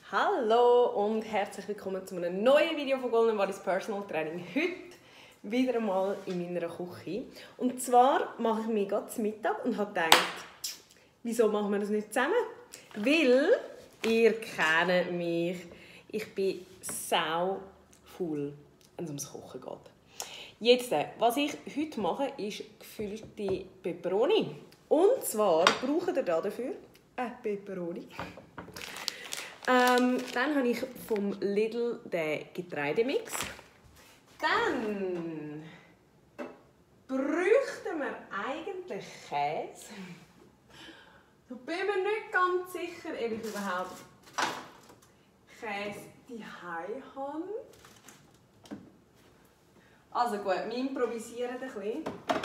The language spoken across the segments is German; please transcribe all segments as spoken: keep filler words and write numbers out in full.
Hallo und herzlich willkommen zu einem neuen Video von Golden Bodies Personal Training. Heute wieder einmal in meiner Küche. Und zwar mache ich mir gerade zu Mittag und habe gedacht, wieso machen wir das nicht zusammen? Weil ihr kennt mich, ich bin sau faul, wenn es ums Kochen geht. Jetzt, was ich heute mache, ist gefüllte Peperoni. Und zwar braucht ihr dafür eine Peperoni. Ähm, dann habe ich vom Lidl den Getreidemix. Dann bräuchten wir eigentlich Käse. Da bin ich mir nicht ganz sicher, ob ich überhaupt Käse daheim habe. Also gut, wir improvisieren ein bisschen.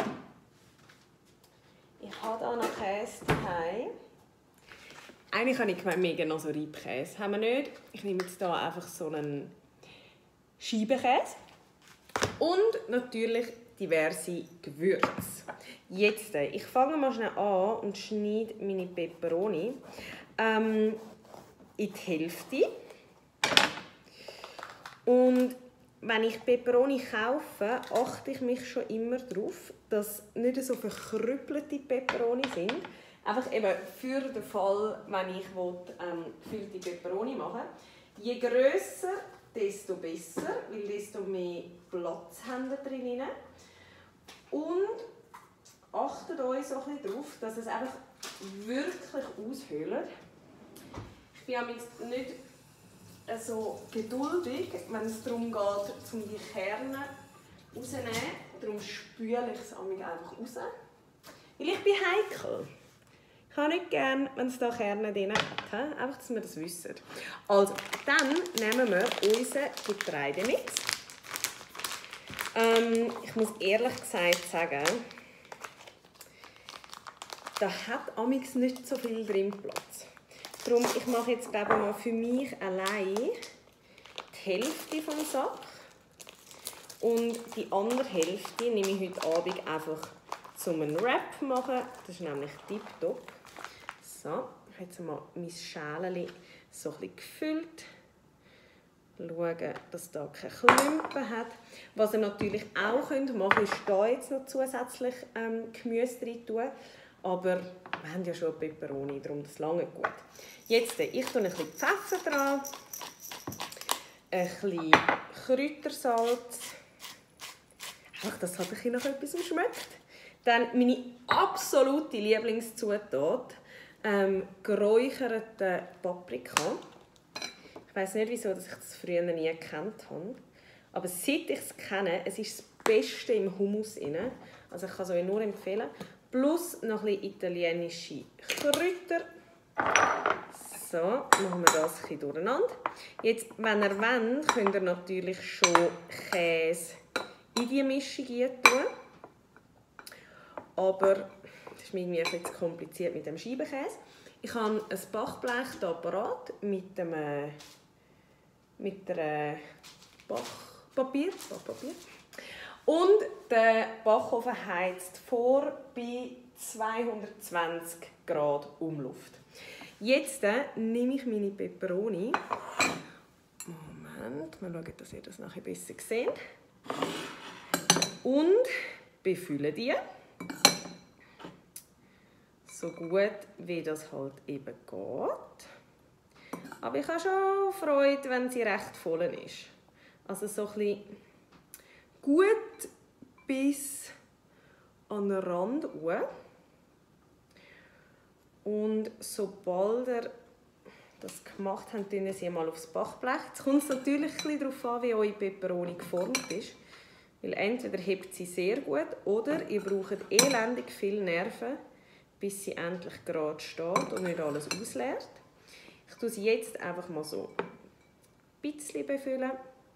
Ich habe hier noch Käse daheim. Eigentlich habe ich gemeint, mega noch so Reibkäse. Haben wir nicht. Ich nehme jetzt hier einfach so einen Scheibenkäse. Und natürlich diverse Gewürze. Jetzt, ich fange mal schnell an und schneide meine Peperoni ähm, in die Hälfte. Und wenn ich Peperoni kaufe, achte ich mich schon immer darauf, dass nicht so verkrüppelte Peperoni sind. Einfach eben für den Fall, wenn ich ähm, gefüllte Peperoni machen will. Je grösser, desto besser, weil desto mehr Platz haben wir drin. Und achtet euch so ein bisschen darauf, dass es einfach wirklich aushöhlt. Ich bin nicht so geduldig, wenn es darum geht, um die Kerne rauszunehmen. Darum spüle ich es einfach raus. Weil ich bin heikel. Ich habe nicht gerne, wenn es da Kerne drin hat. Einfach, dass wir das wissen. Also, dann nehmen wir unseren Getreidemix. Ähm, ich muss ehrlich gesagt sagen, da hat amigs nicht so viel drin Platz. Darum, ich mache jetzt glaube ich, mal für mich allein die Hälfte vom Sack. Und die andere Hälfte nehme ich heute Abend einfach zum einen Wrap machen. Das ist nämlich tipptopp. So, ich habe jetzt mal mein Schälchen so ein bisschen gefüllt. Schauen, dass da keine Klumpen hat. Was ihr natürlich auch machen könnt, ist hier jetzt noch zusätzlich ähm, Gemüse rein tun. Aber wir haben ja schon Peperoni, darum das lange gut. Jetzt, ich tue ein bisschen Pfeffer dran, ein bisschen Kräutersalz. Einfach, dass es halt ein bisschen nach etwas schmeckt. Dann meine absolute Lieblingszutat. Ähm, geräucherte Paprika. Ich weiss nicht, wieso dass ich das früher nie gekannt habe. Aber seit ich es kenne, es ist das Beste im Hummus drin. Also ich kann es euch nur empfehlen. Plus noch ein bisschen italienische Kräuter. So, machen wir das ein bisschen durcheinander. Jetzt, wenn ihr wollt, könnt ihr natürlich schon Käse in die Mischung tun. Aber das ist mir irgendwie ein bisschen zu kompliziert mit dem Scheibenkäse. Ich habe ein Backblech hier parat mit dem mit der Backpapier, Backpapier. Und der Backofen heizt vor bei zweihundertzwanzig Grad Umluft. Jetzt äh, nehme ich meine Peperoni. Moment, mal schauen, dass ihr das nachher besser seht. Und befülle die. So gut, wie das halt eben geht. Aber ich habe schon Freude, wenn sie recht voll ist. Also so ein bisschen gut bis an den Rand hoch. Und sobald ihr das gemacht habt, tun sie mal aufs Backblech. Jetzt kommt es natürlich ein bisschen darauf an, wie eure Peperoni geformt ist. Weil entweder hebt sie sehr gut oder ihr braucht elendig viel Nerven, bis sie endlich gerade steht und nicht alles ausleert. Ich tue sie jetzt einfach mal so ein bisschen befüllen.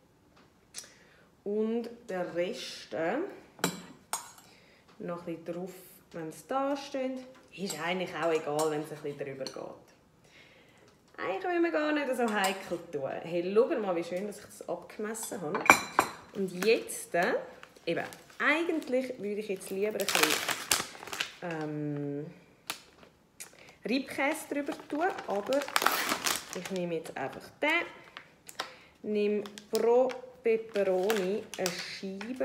Und den Rest noch ein bisschen drauf, wenn es da steht. Ist eigentlich auch egal, wenn es ein bisschen drüber geht. Eigentlich will man gar nicht so heikel tun. Hey, schaut mal, wie schön, dass ich das abgemessen habe. Und jetzt, eben, eigentlich würde ich jetzt lieber ein bisschen ähm, Reibkäse drüber tun, aber ich nehme jetzt einfach den. Nehme pro Peperoni eine Scheibe.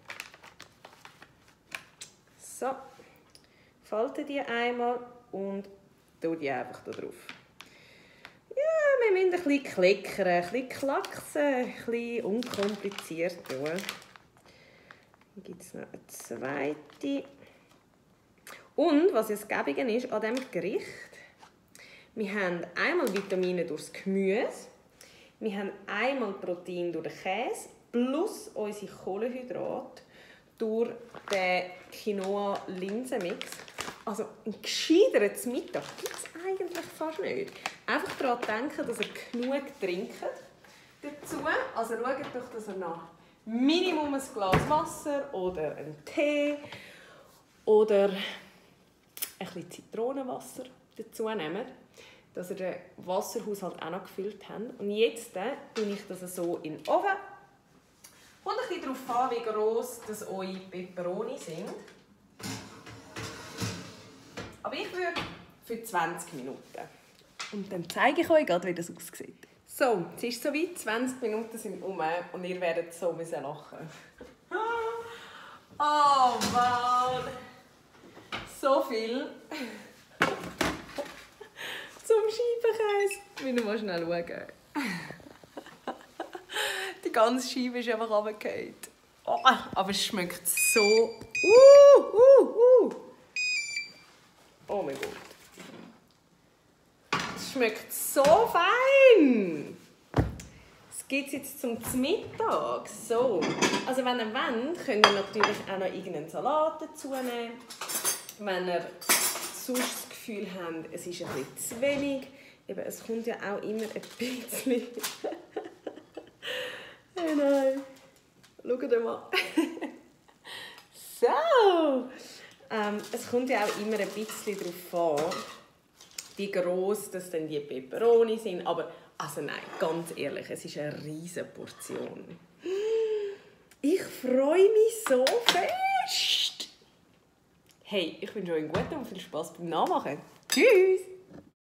So. Falte die einmal und tue die einfach da drauf. Ja, wir müssen ein bisschen klickern, ein bisschen klacksen, ein bisschen unkompliziert tun. Dann gibt es noch eine zweite. Und was das Gäbige ist an diesem Gericht, wir haben einmal Vitamine durchs Gemüse, wir haben einmal Protein durch den Käse plus unsere Kohlenhydrate durch den Quinoa-Linsenmix. Also ein gescheitertes Mittag gibt es eigentlich fast nicht. Einfach daran denken, dass ihr genug trinkt dazu. Also schaut doch, dass ihr noch Minimum ein Glas Wasser oder einen Tee oder ein bisschen Zitronenwasser dazu nehmt, dass ihr den Wasserhaushalt auch noch gefüllt habt. Und jetzt äh, tue ich das so in den Ofen. Kommt ein bisschen darauf an, wie gross das eure Peperoni sind. Aber ich würde für zwanzig Minuten. Und dann zeige ich euch gerade, wie das aussieht. So, es ist soweit, zwanzig Minuten sind um und ihr werdet so müssen lachen. Oh Mann! So viel zum Scheibenkäse. Ich will mal schnell schauen. Die ganze Scheibe ist einfach runtergefallen. Oh, aber es schmeckt so... Uh, uh, uh. Oh mein Gott. Es schmeckt so fein. Das gibt es jetzt zum Mittag. So. Also wenn ihr wollt, könnt ihr natürlich auch noch irgendeinen Salat dazu nehmen. Wenn ihr sonst das Gefühl habt, es ist ein bisschen zu wenig. Eben, es kommt ja auch immer ein bisschen... Hey, nein. Schaut mal. So. Ähm, es kommt ja auch immer ein bisschen darauf an, wie gross das denn die Peperoni sind. Aber also nein, ganz ehrlich, es ist eine riesige Portion. Ich freue mich so fest. Hey, ich wünsche euch einen guten und viel Spaß beim Nachmachen. Tschüss.